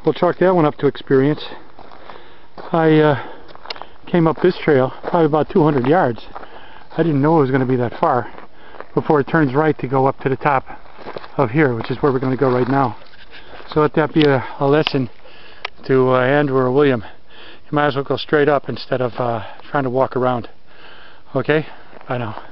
We'll chalk that one up to experience. I came up this trail probably about 200 yards. I didn't know it was going to be that far before it turns right to go up to the top of here, which is where we're going to go right now. So let that be a lesson to Andrew or William. You might as well go straight up instead of trying to walk around. Okay? Bye now.